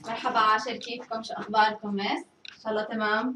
مرحبا عاشر، كيفكم؟ شو اخباركم مس؟ ان شاء الله تمام.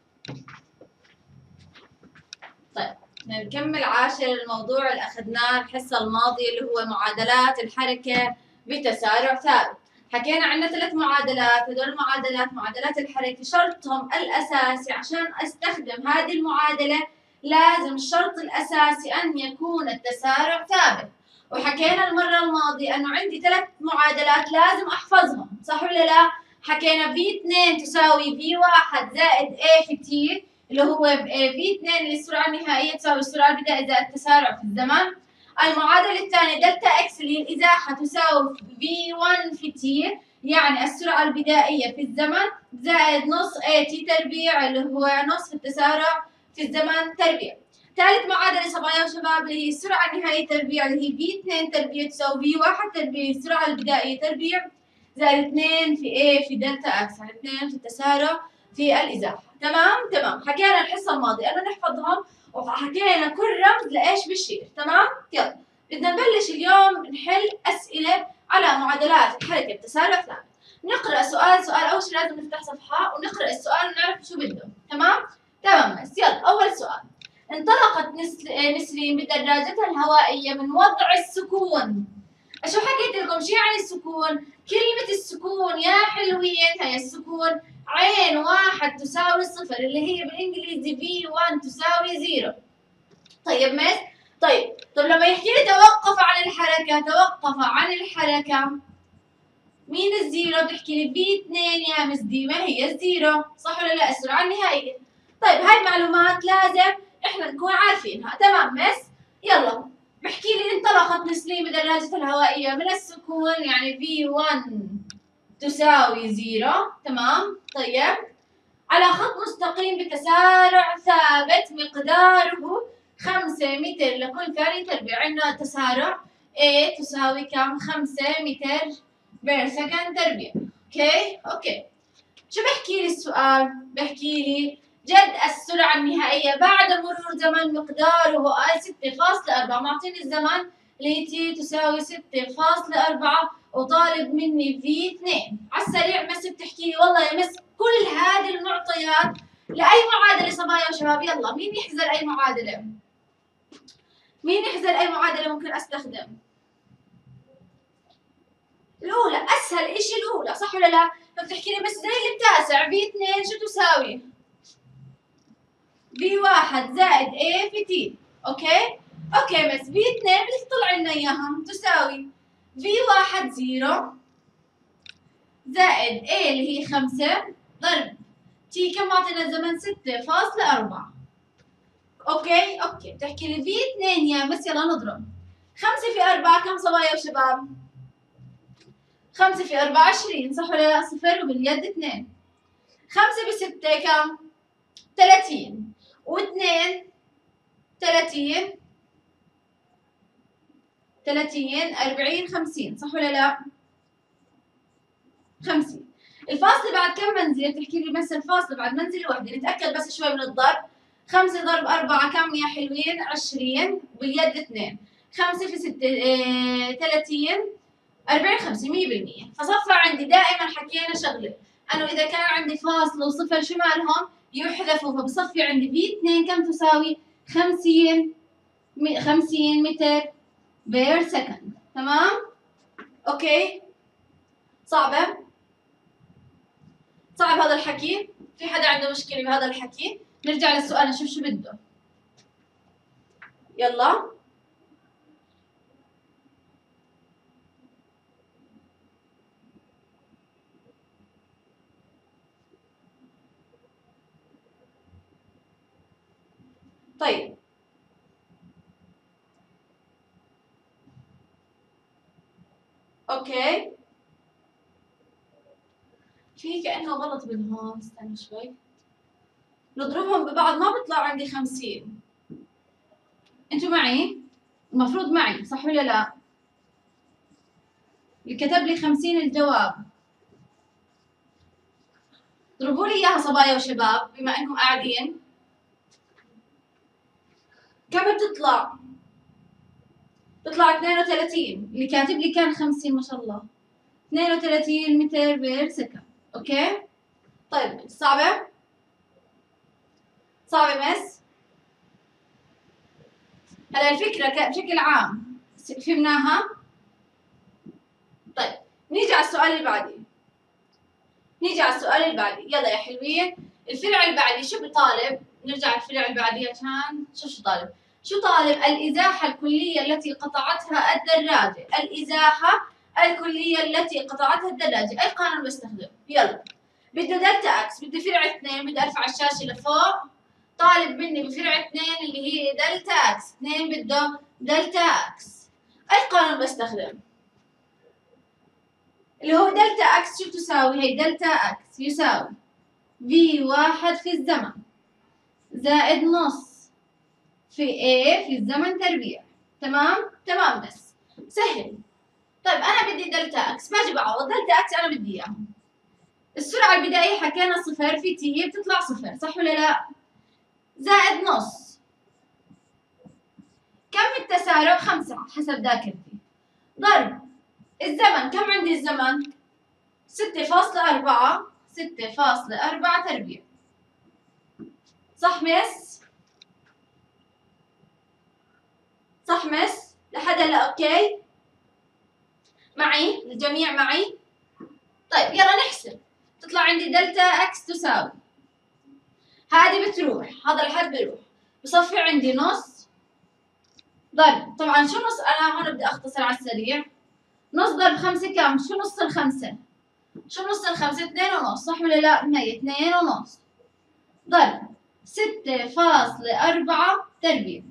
طيب نكمل عاشر الموضوع اللي اخذناه الحصه الماضيه اللي هو معادلات الحركه بتسارع ثابت. حكينا عنا 3 معادلات، هدول المعادلات معادلات الحركه شرطهم الاساسي عشان استخدم هذه المعادله لازم الشرط الاساسي ان يكون التسارع ثابت. وحكينا المره الماضيه انه عندي 3 معادلات لازم احفظهم، صح ولا لا؟ حكينا V2 تساوي V1 زائد A في T اللي هو V2 اللي السرعة النهائية تساوي السرعة البدائية زائد التسارع في الزمن. المعادلة الثانية دلتا اكس اللي الإزاحة تساوي V1 في T، يعني السرعة البدائية في الزمن زائد نص AT تربيع اللي هو نصف التسارع في الزمن تربيع. ثالث معادلة صبايا وشباب اللي هي السرعة النهائية تربيع اللي هي V2 تربيع تساوي V1 تربيع السرعة البدائية تربيع زائد 2 في A في دلتا اكس، يعني 2 في التسارع في الإزاحة. تمام. حكينا الحصة الماضية أنه نحفظهم وحكينا كل رمز لإيش بشير. تمام. يلا بدنا نبلش اليوم نحل أسئلة على معادلات الحركة بتسارع ثابت. نقرأ سؤال أول شيء لازم نفتح صفحة ونقرأ السؤال ونعرف شو بده. تمام بس يلا أول سؤال. انطلقت نسرين بدراجتها الهوائية من وضع السكون. شو حكيت لكم؟ شو يعني السكون؟ كلمة السكون يا حلوين هي السكون عين 1 تساوي 0 اللي هي بالانجليزي V1 تساوي 0. طيب مس؟ طب لما يحكي لي توقف عن الحركة مين الزيرو؟ بتحكي لي V2 يا مس، دي ما هي الزيرو، صح ولا لا؟ السرعة النهائية. طيب هاي معلومات لازم احنا نكون عارفينها. تمام مس؟ يلا بحكي لي انطلقت نسرين بدراجتها الهوائية من السكون يعني V1 تساوي 0. تمام. طيب على خط مستقيم بتسارع ثابت مقداره 5 متر لكل ثانية تربيع. عندنا تسارع A تساوي كم؟ 5 متر بير سكند تربيع. اوكي شو بحكي لي السؤال؟ بحكي لي جد السرعة النهائية بعد مرور زمن مقداره 6.4. معطيني الزمن اللي تي تساوي 6.4 وطالب مني V2 على السريع. مس بتحكي لي والله يا مس كل هذه المعطيات لأي معادلة صبايا وشباب؟ يلا مين يحذر أي معادلة؟ ممكن أستخدم؟ الأولى أسهل إشي الأولى، صح ولا لا؟ فبتحكي لي بس زي اللي بتاسع V2 شو تساوي؟ V1 زائد A في T. اوكي بس V2 بدك تطلع لنا اياها تساوي V1 0 زائد A اللي هي 5 ضرب T كم معطينا الزمن؟ 6.4. اوكي بتحكي لي V2 يا مس يلا نضرب 5 في 4 كم صبايا وشباب؟ 5 في 4 20، صح ولا لا؟ صفر وباليد 2. 5 ب 6 كم؟ 30 و2 30 40 50، صح ولا لا؟ 50. الفاصل بعد كم منزل؟ بتحكي لي مثلا الفاصل بعد منزل وحده، نتاكد بس شوي من الضرب. 5 ضرب 4 كم يا حلوين؟ 20 باليد 2. 5 في 6 30 40 50 100%. فصفى عندي دائما حكينا شغله انه اذا كان عندي فاصل وصفر شو مالهم؟ يحذفوا. فبصفي عندي V2 كم تساوي؟ 50 متر بير سكند. تمام؟ اوكي صعب هذا الحكي؟ في حدا عنده مشكلة بهذا الحكي؟ نرجع للسؤال نشوف شو بده. يلا طيب اوكي في كأنه غلط بالهون، استنى شوي. نضربهم ببعض ما بيطلع عندي 50. انتوا معي؟ المفروض معي صح ولا لا؟ اللي كتب لي 50 الجواب. اضربوا لي اياها صبايا وشباب بما انكم قاعدين. كم بتطلع؟ بتطلع 32. اللي كاتب لي كان 50 ما شاء الله. 32 متر بير سكند. اوكي طيب صعبة؟ صعبة مس؟ هلا الفكرة بشكل عام فهمناها؟ طيب نيجي على السؤال اللي بعديه. يلا يا حلوين، الفرع اللي بعديه شو بطالب؟ نرجع الفرع اللي بعديه عشان شو طالب؟ الإزاحة الكلية التي قطعتها الدراجة. الإزاحة الكلية التي قطعتها الدراجة. أي قانون بستخدم؟ يلا بده دلتا اكس، بدي فرع 2، بدي ارفع الشاشة لفوق، طالب مني بفرع 2 اللي هي دلتا اكس، 2 بده دلتا اكس. أي قانون بستخدم؟ اللي هو دلتا اكس شو تساوي؟ هي دلتا اكس يساوي V1 في الزمن زائد نص في A في الزمن تربيع. تمام بس سهل. طيب انا بدي دلتا اكس، باجي بعوض دلتا اكس انا بدي اياها. السرعة البدائية حكينا صفر في تي بتطلع صفر، صح ولا لا؟ زائد نص كم التسارع؟ 5 حسب ذاكرتي، ضرب الزمن. كم عندي الزمن؟ 6.4 تربيع. صح مس؟ لحد هلا اوكي؟ معي؟ الجميع معي؟ طيب يلا نحسب. تطلع عندي دلتا اكس تساوي، هذه بتروح، هذا الحد بيروح، بصفي عندي نص ضرب، طبعا شو نص؟ انا هون بدي اختصر على السريع. نص ضرب 5 كم؟ شو نص الخمسة؟ 2.5، صح ولا لا؟ هي 2.5 ضرب 6.4 تربيع.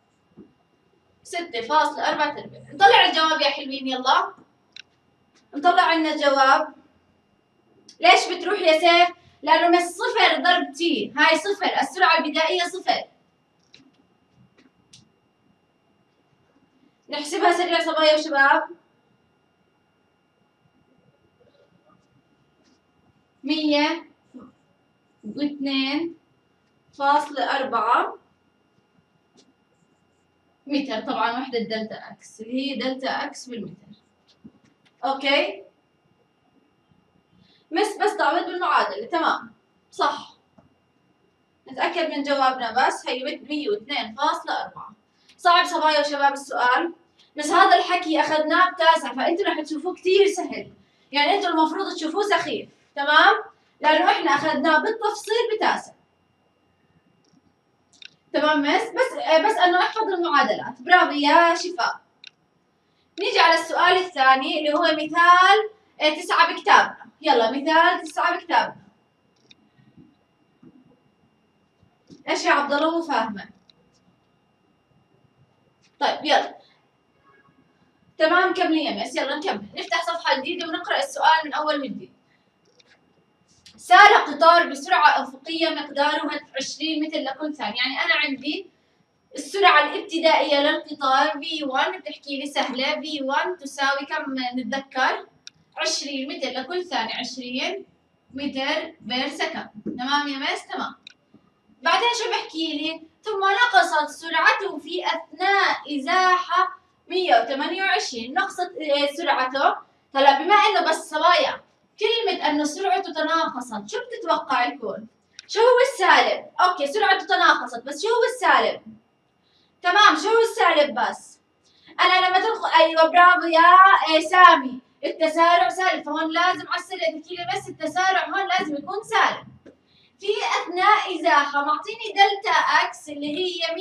6.4 تربيع. نطلع الجواب يا حلوين، يلا نطلع عنا جواب. ليش بتروح يا سيف؟ لأنه من صفر ضرب تي، هاي صفر، السرعة البدائية صفر. نحسبها سريع صبايا وشباب. 102.4 متر، طبعا وحدة دلتا اكس اللي هي دلتا اكس بالمتر. اوكي بس تعوض بالمعادلة. تمام صح، نتأكد من جوابنا بس. هي 102.4. صعب صبايا وشباب السؤال، بس هذا الحكي اخذناه بتاسع، فانتوا رح تشوفوه كثير سهل، يعني انتوا المفروض تشوفوه سخيف. تمام، لانه احنا اخذناه بالتفصيل بتاسع. تمام بس انه احفظ المعادلات. برافو يا شفاء. نيجي على السؤال الثاني اللي هو مثال 9 بكتابنا. يلا مثال 9 بكتابنا. ايش يا عبد الله؟ مو فاهمه. طيب يلا تمام كملي يا مس. يلا نكمل، نفتح صفحه جديده ونقرا السؤال من اول وجديد. سار قطار بسرعه افقيه مقدارها 20 متر لكل ثانيه. يعني انا عندي السرعه الابتدائيه للقطار V1 بتحكي لي سهله، V1 تساوي كم نتذكر؟ 20 متر لكل ثانيه، 20 متر بير سكند. تمام يا مس؟ تمام. بعدين شو بحكي لي؟ ثم نقصت سرعته في اثناء ازاحه 128. نقصت سرعته. هلا بما انه بس صبايا كلمه انه سرعته تناقصت، شو بتتوقع يكون؟ شو هو السالب؟ اوكي سرعته تناقصت، بس شو هو السالب؟ تمام، شو هو السالب بس؟ انا لما تدخل، ايوه برافو يا سامي، التسارع سالب، فهون لازم على السريع تحكي لي بس التسارع هون لازم يكون سالب. في اثناء ازاحه معطيني دلتا اكس اللي هي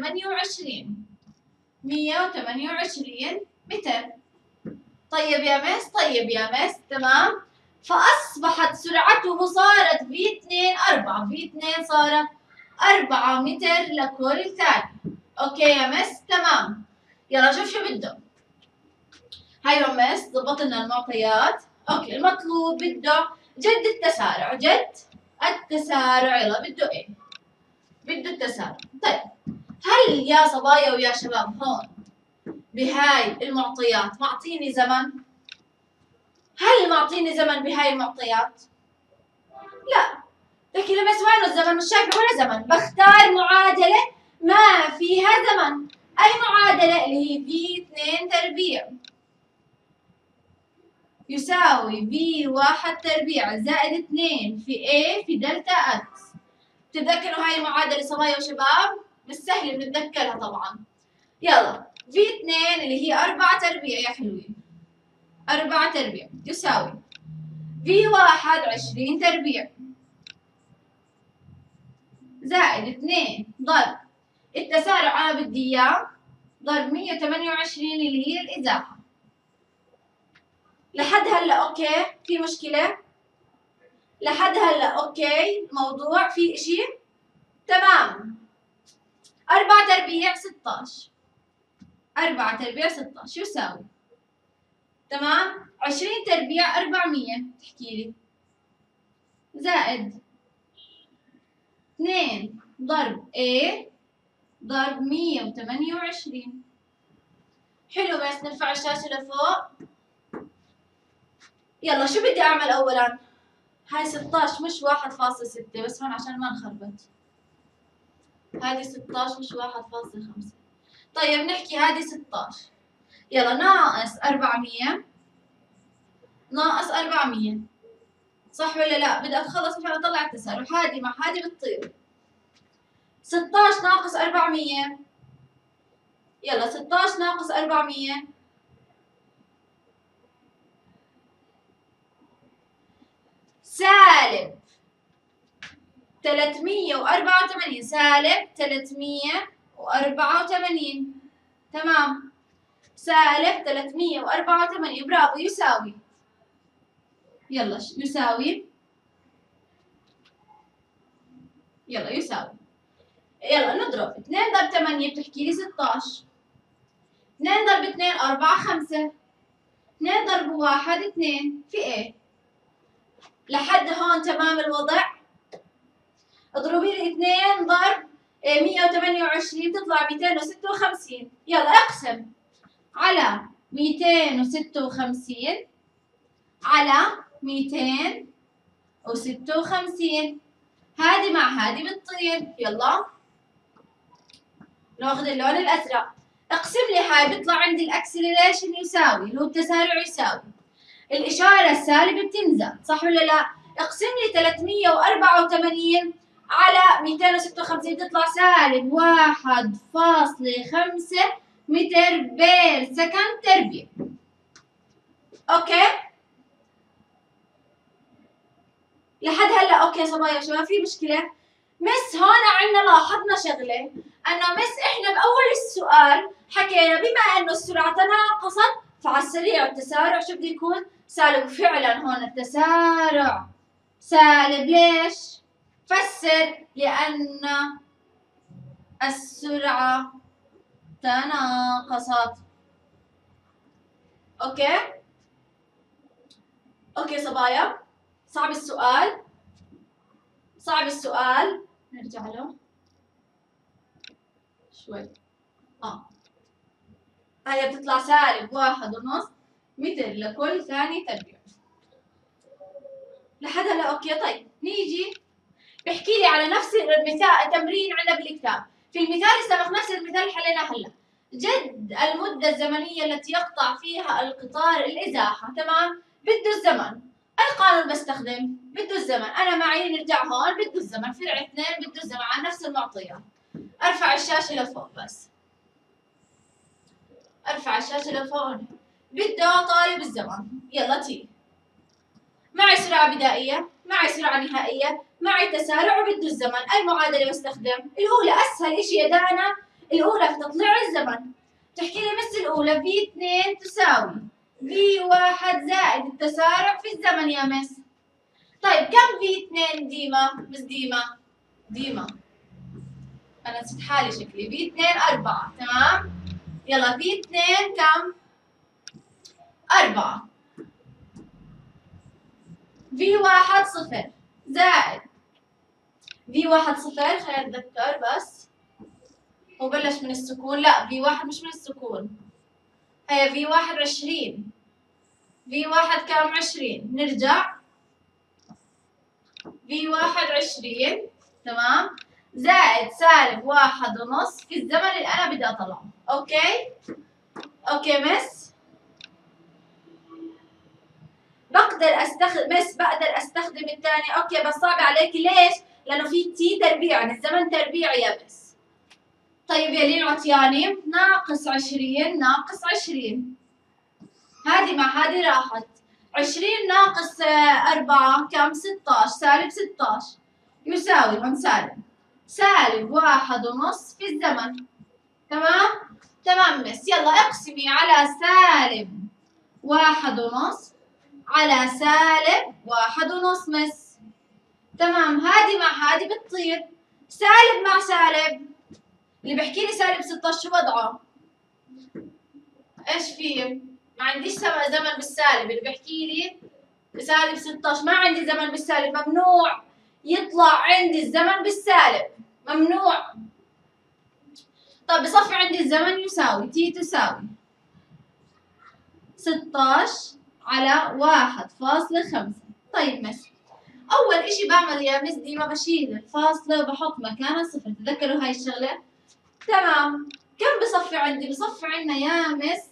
128 متر. طيب يا مس تمام. فاصبحت سرعته صارت V2 صارت 4 متر لكل ثانيه. اوكي يا مس؟ تمام. يلا شوف شو بده. هاي يا مس ضبط لنا المعطيات. اوكي المطلوب بده جد التسارع، يلا بده ايه؟ بده التسارع. طيب هل يا صبايا ويا شباب هون بهاي المعطيات معطيني زمن؟ هل معطيني زمن بهاي المعطيات؟ لا. لكن بس وين الزمن؟ مش شايفه ولا زمن. بختار معادله ما فيها زمن. اي معادله؟ اللي هي V2 تربيع. يساوي في 1 تربيع زائد 2 في A في دلتا اكس. تتذكروا هاي المعادلة صبايا وشباب؟ بالسهل بنتذكرها طبعا. يلا في 2 اللي هي 4 تربيع يا حلوين، 4 تربيع يساوي في 1 20 تربيع زائد 2 ضرب التسارع أنا بدي إياه ضرب 128 اللي هي الإزاحة. لحد هلا أوكي؟ في مشكلة؟ لحد هلا أوكي؟ الموضوع في إشي؟ تمام. 4 تربيع 16، 4 تربيع 16 يساوي تمام 20 تربيع 400 تحكي لي زائد 2 ضرب A ضرب 128. حلو، بس نرفع الشاشة لفوق. يلا شو بدي أعمل أولاً؟ هاي 16 مش 1.6 بس هون عشان ما نخربط. هذه 16 مش 1.5. طيب نحكي هذه 16. يلا ناقص 400 ناقص 400 صح ولا لا؟ بدي أتخلص عشان أطلع التسارع. هذه مع هذه بتطير. 16 ناقص 400 يلا 16 ناقص 400 سالب 384 سالب 384 تمام سالب 384 برافو يساوي يلا يساوي يلا يساوي يلا نضرب 2 ضرب 8 بتحكي لي 16 2 ضرب 2 4 5 2 ضرب 1 2 في ايه لحد هون تمام الوضع. اضربي لي 2 ضرب 128 تطلع 256. يلا اقسم على 256 على 256 هذه مع هذه بتطير. يلا ناخذ اللون الازرق. اقسم لي هاي بيطلع عندي الاكسلريشن يساوي اللي هو التسارع يساوي الاشاره السالبه بتنزل صح ولا لا؟ اقسم لي 384 على 256 تطلع سالب 1.5 متر بير سكند تربيع. اوكي لحد هلا اوكي صبايا شباب؟ في مشكله؟ مس هون عندنا لاحظنا شغله انه مس احنا باول السؤال حكينا بما انه السرعه تناقصت فعلى السريع التسارع شو بده يكون؟ سالب. فعلا هون التسارع سالب. ليش؟ فسر. لان السرعه تناقصت. اوكي اوكي صبايا صعب السؤال؟ صعب السؤال؟ نرجع له شوي. هي بتطلع سالب 1.5 متر لكل ثانية تربيع. لحد هلا اوكي. طيب نيجي بحكي لي على نفس المثال تمرين عندنا بالكتاب. في المثال السابق نفس المثال اللي حليناه هلا. جد المدة الزمنية التي يقطع فيها القطار الإزاحة. تمام؟ بده الزمن. أي قانون بستخدم؟ بده الزمن. أنا معي نرجع هون بده الزمن. فرع 2 بده الزمن على نفس المعطيات. أرفع الشاشة لفوق بس. أرفع الشاشة لفوق. بده طالب الزمن. يلا تي. معي سرعة بدائية، معي سرعة نهائية، معي تسارع وبده الزمن. أي معادلة بستخدم؟ الأولى أسهل إشي يا دانا، الأولى في تطليع الزمن. تحكي لي مس الأولى V2 تساوي V1 زائد التسارع في الزمن يا مس. طيب كم V2 ديما؟ مس ديما أنا نسيت حالي شكلي. V2 4 تمام؟ يلا V2 كم؟ 4 V1 0 زائد V1 0. خلينا نتذكر بس هو بلش من السكون. لا V1 مش من السكون. هي V1 20 V1 كم 20 نرجع V1 20 تمام زائد سالب 1.5 في الزمن اللي أنا بدي أطلعه. أوكي مس بقدر استخدم الثاني. اوكي بس صعب عليكي ليش؟ لانه في تي تربيع، يعني الزمن تربيع يا بس. طيب يا لين عطياني ناقص 20 ناقص 20. هذه مع هذه راحت. 20 ناقص 4 كم؟ 16 سالب 16 يساوي هون سالب 1.5 في الزمن. تمام؟ تمام مس. يلا اقسمي على سالب 1.5 على سالب 1.5 مس. تمام. هذه مع هذه بتطير. سالب مع سالب، اللي بحكي لي سالب 16 شو وضعه؟ ايش فيه؟ ما عنديش زمن بالسالب، اللي بحكي لي سالب 16 ما عندي زمن بالسالب، ممنوع يطلع عندي الزمن بالسالب، ممنوع. طب بصفي عندي الزمن يساوي تي تساوي 16 على 1.5. طيب مس، أول إشي بعمل يا مس ديما بشيل الفاصلة وبحط مكانها صفر، تذكروا هاي الشغلة؟ تمام. كم بصفي عندي؟ بصفي عندنا يا مس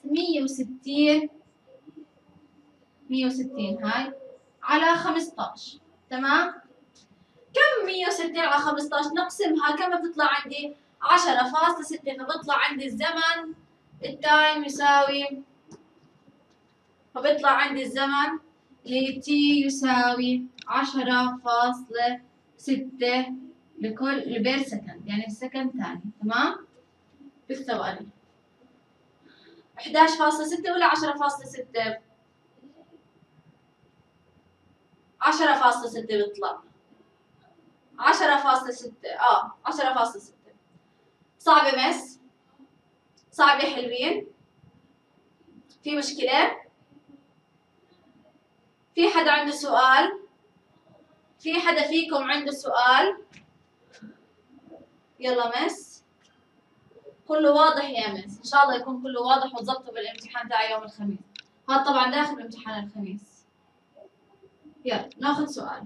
160 هاي على 15. تمام؟ كم 160 على 15 نقسمها كم بتطلع عندي؟ 10.6. فبطلع عندي الزمن التايم يساوي، فبيطلع عندي الزمن لتي يساوي 10.6 بير سكند، يعني السكند ثاني. تمام؟ بالثواني 11.6 ولا 10.6؟ 10.6 بيطلع 10.6. 10.6. صعبة مس؟ صعبة حلوين؟ في مشكلة؟ في حدا عنده سؤال؟ في حدا فيكم عنده سؤال؟ يلا مس، كله واضح يا مس؟ ان شاء الله يكون كله واضح وتظبطوا بالامتحان تاع يوم الخميس. هذا طبعا داخل امتحان الخميس. يلا ناخذ سؤال.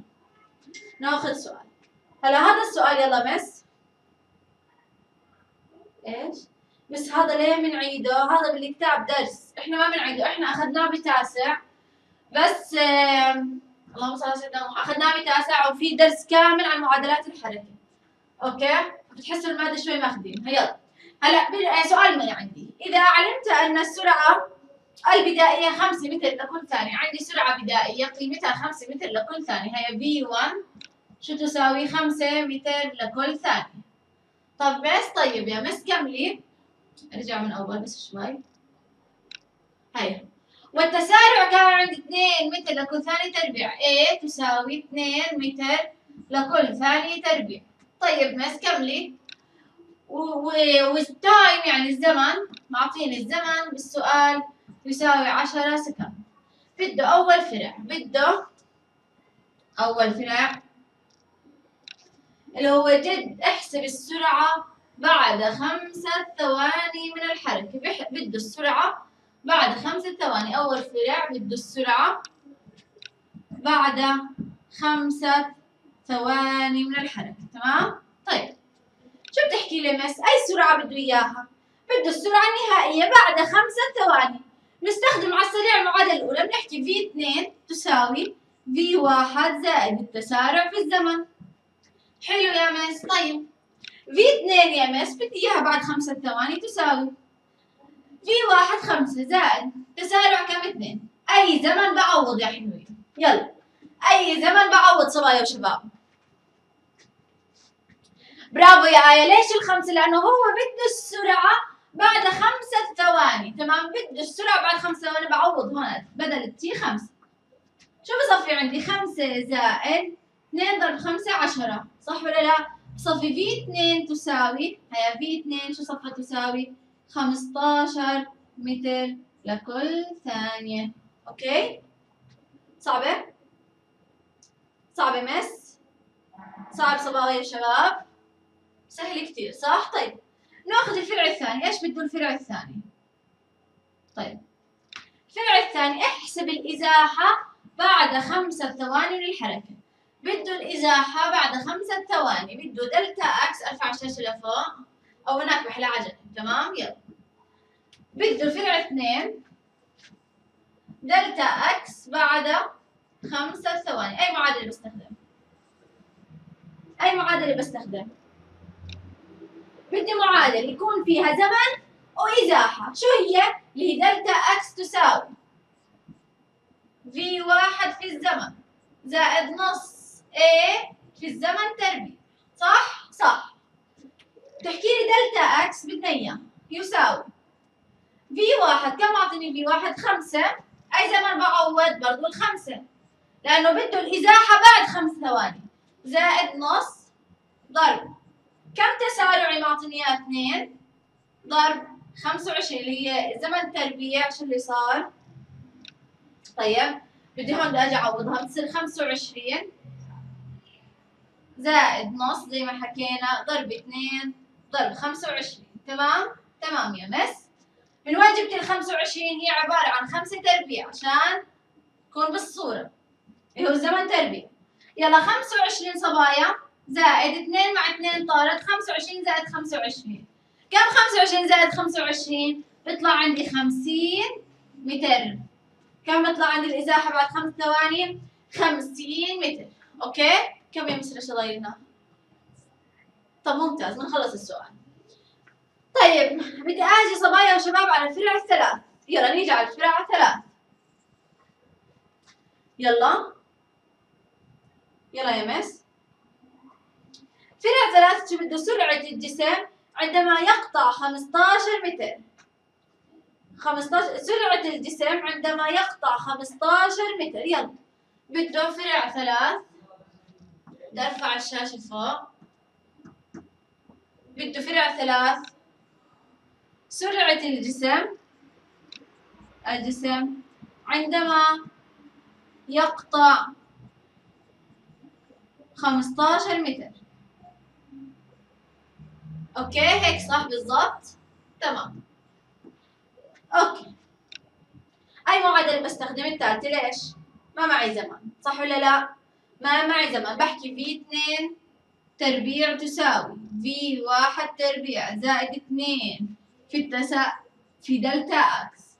هلا هذا السؤال يلا مس. ايش؟ بس هذا ليه بنعيده؟ هذا بالكتاب درس، احنا ما بنعيده، احنا اخذناه بتاسع بس اللهم صل على سيدنا محمد، اخذناه بتاسع وفي درس كامل عن معادلات الحركة. اوكي؟ بتحسوا المادة شوي ماخذين. يلا هلا سؤال من عندي، إذا علمت أن السرعة البدائية 5 متر لكل ثانية، عندي سرعة بدائية قيمتها 5 متر لكل ثانية، هي V1 شو تساوي؟ 5 متر لكل ثانية. طب مس، طيب يا مس كملي، ارجع من أول بس شوي. هيا، والتسارع كان عندي 2 متر لكل ثانية تربيع، A تساوي 2 متر لكل ثانية تربيع. طيب مس كملي. والتايم يعني الزمن، معطيني الزمن بالسؤال يساوي 10 سكند. بده أول فرع اللي هو جد احسب السرعة بعد 5 ثواني من الحركة. بده السرعة بعد 5 ثواني. أول فرع بده السرعة بعد 5 ثواني من الحركة. تمام؟ طيب شو بتحكي لي مس؟ أي سرعة بده إياها؟ بده السرعة النهائية بعد 5 ثواني. نستخدم على السريع المعادلة الأولى، بنحكي V2 تساوي V1 زائد التسارع في الزمن. حلو يا مس. طيب V2 يا مس بدي إياها بعد 5 ثواني تساوي V1 5 زائد تسارع كم؟ 2. أي زمن بعوض يا حلوين. يلا أي زمن بعوض صبايا وشباب. برافو يا آية. ليش الخمسة؟ لأنه هو بده السرعة بعد 5 ثواني. تمام؟ بده السرعة بعد 5 ثواني، بعوض هون بدل التي 5. شو بصفي عندي؟ 5 زائد 2 ضرب 5 10، صح ولا لا؟ بصفي V2 تساوي، هيا V2 شو صفت تساوي؟ 15 متر لكل ثانية. أوكي؟ صعبة مس؟ صعب صبايا يا شباب؟ سهل كتير صح؟ طيب ناخذ الفرع الثاني. ايش بده الفرع الثاني؟ طيب الفرع الثاني احسب الإزاحة بعد 5 ثواني من الحركة. بده الإزاحة بعد 5 ثواني، بده دلتا اكس. ارفع الشاشة لفوق او هناك بحلى عجل. تمام؟ يلا بده الفرع 2 دلتا اكس بعد 5 ثواني. اي معادلة بستخدم؟ اي معادلة بستخدم؟ بدي معادلة يكون فيها زمن وازاحة. شو هي؟ اللي هي دلتا اكس تساوي في واحد في الزمن زائد نص A في الزمن تربيع. صح؟ صح. تحكي لي دلتا اكس بدنا اياه يساوي في واحد. كم اعطيني في واحد؟ 5. اي زمن بعوض؟ برضو ال5 لانه بده الازاحه بعد 5 ثواني زائد نص ضرب كم تسارعي معطيني اياه؟ 2 ضرب 25 اللي هي زمن تربيع. شو اللي صار؟ طيب بدي هون بدي اجي اعوضها، بتصير 25 زائد نص زي ما حكينا ضرب 2 ضرب 25. تمام؟ تمام يا مس. من وين جبت ال 25؟ هي عبارة عن 5 تربيع عشان تكون بالصورة اللي هو الزمن تربيع. يلا 25 صبايا زائد 2 مع 2 طارت 25 زائد 25. كم 25 زائد 25؟ بيطلع عندي 50 متر. كم بيطلع عندي الإزاحة بعد 5 ثواني؟ 50 متر. أوكي؟ كم يا مس ضايلنا؟ طب ممتاز بنخلص السؤال. طيب بدي اجي صبايا وشباب على الفرع الثلاث. يلا نيجي على الفرع الثلاث. يلا يا مس. فرع ثلاث شو بده؟ سرعة الجسم عندما يقطع 15 متر. 15 سرعة الجسم عندما يقطع 15 متر. يلا بده فرع ثلاث. بدي ارفع الشاشة فوق. بده فرع ثلاث. سرعة الجسم عندما يقطع 15 متر. اوكي هيك صح بالضبط. تمام. اوكي اي معادلة بستخدم؟ الثالثة. ليش؟ ما معي زمن، صح ولا لا؟ ما معي زمن، بحكي في 2 تربيع تساوي في 1 تربيع زائد 2 في دلتا اكس.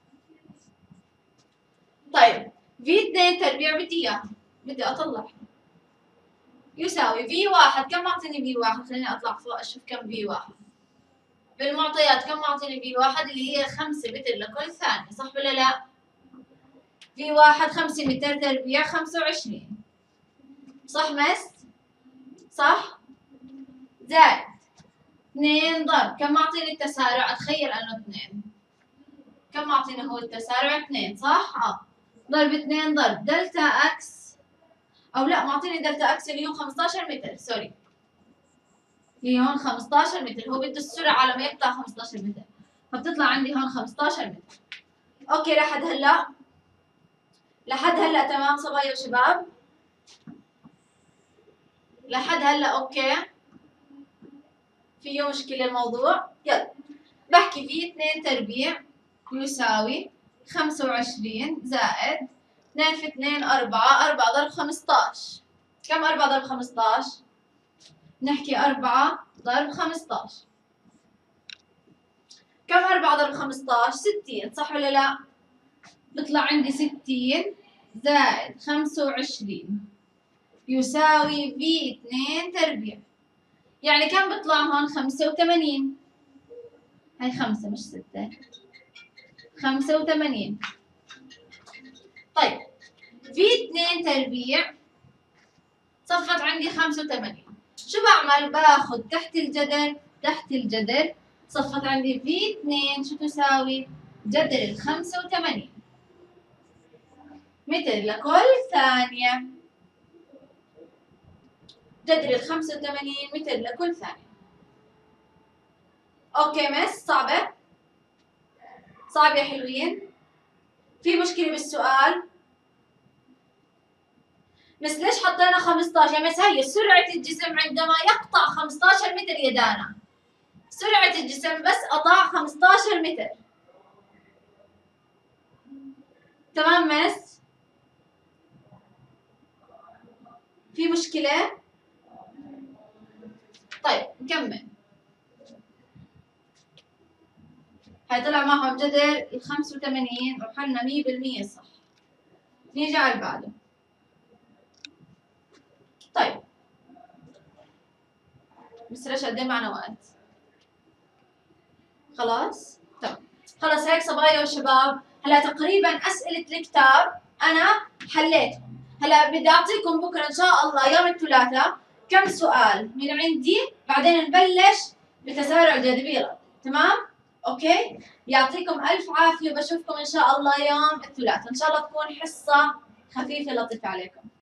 طيب في 2 تربيع بدي اياها، بدي اطلعها يساوي في 1. كم معطيني في 1؟ خليني اطلع فوق اشوف كم في 1 بالمعطيات. كم معطيني في 1 اللي هي 5 متر لكل ثانية، صح ولا لا؟ في 1 5 متر تربيع 25. صح مس؟ صح؟ زائد 2 ضرب كم معطيني التسارع؟ اتخيل انه 2. كم معطيني هو التسارع؟ 2 صح؟ ضرب 2 ضرب دلتا اكس، او لا معطيني دلتا اكس اللي هو 15 متر. سوري اللي هون 15 متر. هو بده السرعة على ما يقطع 15 متر، فبتطلع عندي هون 15 متر. اوكي لحد هلا؟ لحد هلا تمام صبايا وشباب؟ لحد هلا اوكي؟ فيه مشكلة الموضوع؟ يلا بحكي في 2 تربيع يساوي 25 زائد 2 في 2 4. 4 ضرب 15. كم 4 ضرب 15؟ نحكي 4 ضرب 15. كم 4 ضرب 15؟ 60 صح ولا لا؟ بيطلع عندي 60 زائد 25 يساوي في 2 تربيع. يعني كم بيطلع هون؟ 85. هاي 5 مش 6. 85. طيب في 2 تربيع صفت عندي 85. شو بعمل؟ باخذ تحت الجذر صفت عندي في 2 شو تساوي؟ جذر ال 85 متر لكل ثانية. جذر ال 85 متر لكل ثانية. اوكي مس؟ صعبة؟ صعب يا حلوين؟ في مشكلة بالسؤال؟ مس ليش حطينا 15؟ يا مس هي سرعة الجسم عندما يقطع 15 متر يا دانا. سرعة الجسم بس قطع 15 متر. تمام مس؟ في مشكلة؟ طيب نكمل. هاي طلع معهم جذر ال 85 وحنا 100% صح. نيجي على اللي بعده. طيب بس ليش قد ايه معنا وقت؟ خلاص؟ تمام. خلاص هيك صبايا وشباب، هلا تقريبا أسئلة الكتاب أنا حليتهم. هلا بدي أعطيكم بكرة إن شاء الله يوم الثلاثاء كم سؤال من عندي، بعدين نبلش بتسارع الجاذبية الأرضية، تمام؟ أوكي؟ يعطيكم ألف عافية وبشوفكم إن شاء الله يوم الثلاثاء، إن شاء الله تكون حصة خفيفة لطيفة عليكم.